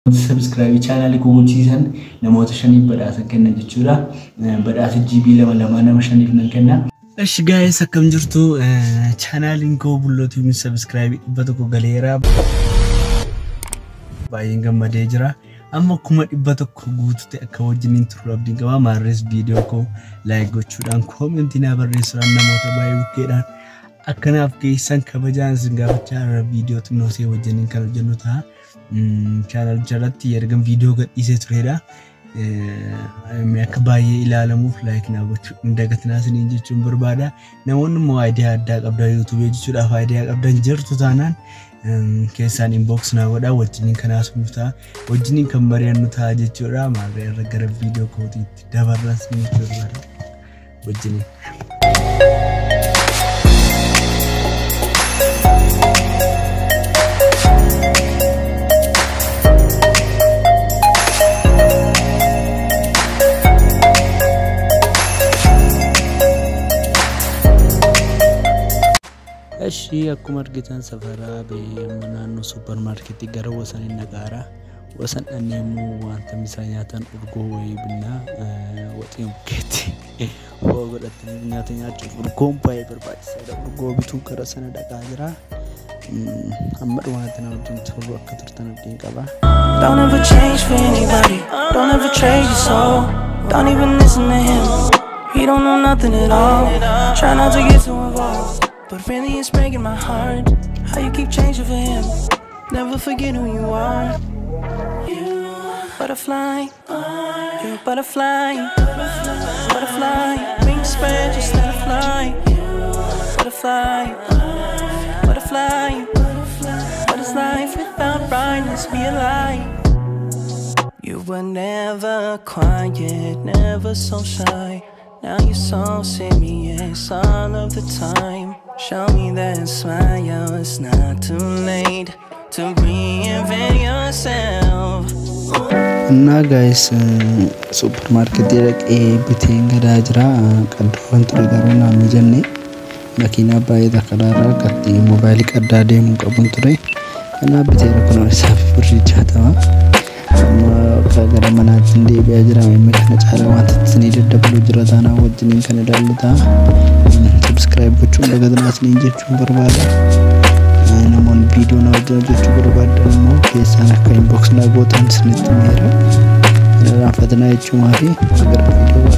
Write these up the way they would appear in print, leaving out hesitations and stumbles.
subscribe channel ko gochiisan namoota shaniif badhaasa kenna jechuudha. Badhaasa GB lama nama shaniif nan kenna. Esh guys, akkam jirtu channelin ko bullootni subscribe dhibba tokko galeera. Baay'een gammadee jira. Amma kuma dhibba tokko guutuute akka wajjin turuu abdiin qaba. Maarrees video ko like gochuudhaan comment na barreessuudhaan namoota baay'ee bukkeedhaan akkanaaf keessan kabajaan singaafachaa video tunoosee wajjin kan hojjennu ta'a. Channel jalatti ergan video gadhiisee tureedha. Akka baay'ee ilaalamuuf like na gochuu indagatinaa siniin jechuun barbaada. Namoonni immoo idea addaa qabda YouTube jechuudhaaf idea qabdan jirtu taanaan keessaan inbox na godhaa wajjin kanaas nuta wajjin kan mari'annu ta'a jechuudha. Maarree irra gara video kootiitti dabarras ni barbaada wajjin. Ashi akkuma argitan safara beemanaan supermarket gara wasan nagaara wasan anneemu wanta misaa nyaatan urgoo wayii binna waxiin bukeetti waa godhatanii nyaata nyaachuuf urgoon baay'ee barbaachisaadha. Urgoo bituun karaa sana dhaqaa jira. Amma dhumaatti nama wajjin turuu akka turtan abdiin qaba. Don't ever change for anybody. Don't ever trade your soul. Don't even listen to him. He don't know nothing at all. Try not to get too involved. But really it's breaking my heart how you keep changing for him. Never forget who you are. You butterfly, you're a butterfly. Butterfly, wings spread, just let it fly. Butterfly, butterfly. What is life without brightness? Be a light. You were never quiet, never so shy. Now you're so serious all of the time. Show me that smile, it's not too late to reinvent yourself. Now guys, supermarket direct biteen gadaa jira. Qaddoon ture garuu naannoo jenne makiinaa baay'ee karaarraa qatti moobaayilii qaddaa deemuu qabuun ture. Kanaaf bitee rakkoon isaaf birrii 60. Gara manaatiin deebi'aa jira. Amma kana caalaa wanta isin daddabaluu jira taanaa wajjin kan ilaallata. Subscribe gochuun dagatinaa siniin jechuun barbaada. Namoonni video na wajjin hojjechuu barbaadan immoo keessaan akka inbox na gootan isinitti meera. Irraanfatanaa jechuumaa fi gara video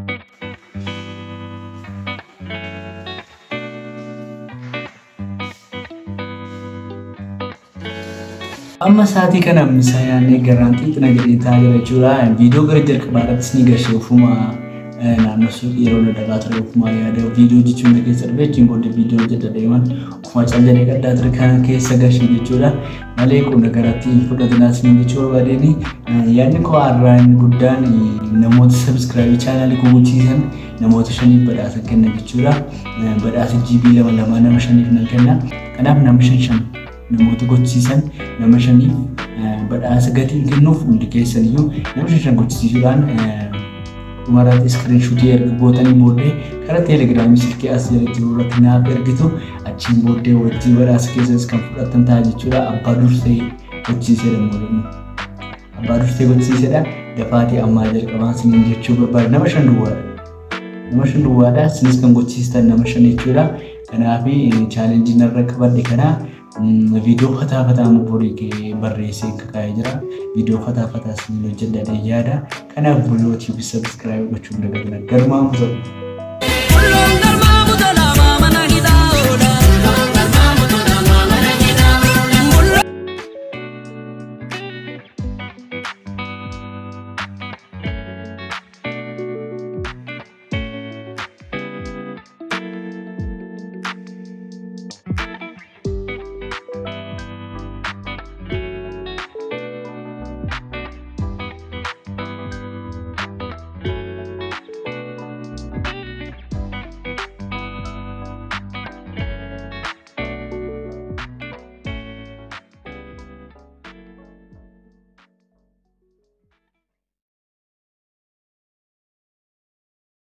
amma saatii kana misaa yaannee garantii xina jedheetaa jira jechuudha. Video gara jalqabaarrattis ni gashee ofuma naannoo suuqii yeroo dadhabaa ture ofuma yaada video jechuun keessa dhufe jechuun booda video jedha deeman ofuma callee qaddaa ture kana keessa gashee jechuudha. Malee qonna garatti fudhatinaas ni jechuu barbaadeen yaadni koo har'aan guddaan namoota subscribe channel ko gochiisan namoota shaniif badhaasa kenna jechuudha. Badhaasa GB lama nama shaniif nan kenna. Kanaaf nama shan namoota gochiisan nama shaniif badhaasa gatii kennuuf hundi keessan iyyuu nama shan gochiisuudhaan umaraatti screenshot erga gootanii booddee karaa Telegram silkii as jala jiru irratti naaf ergitu achiin booddee wajjii badhaasa keessas kan fudhatan ta'a jechuudha. Abbaa dursee gochiisee dammoo abbaa dursee gochiisedha. Dafaatii ammaa jalqabaa siniin jechuu barbaada. Nama shan duwwaadha sinis kan gochiistan nama shan jechuudha. Kanaaf challenge narra qabadhe kana video fataa muborii ke barreessee kaa'ee jira. Video fataa siniin hojjedhee yaada. Kanaaf bullootni subscribe gochuun dagatina. Garmaa musa.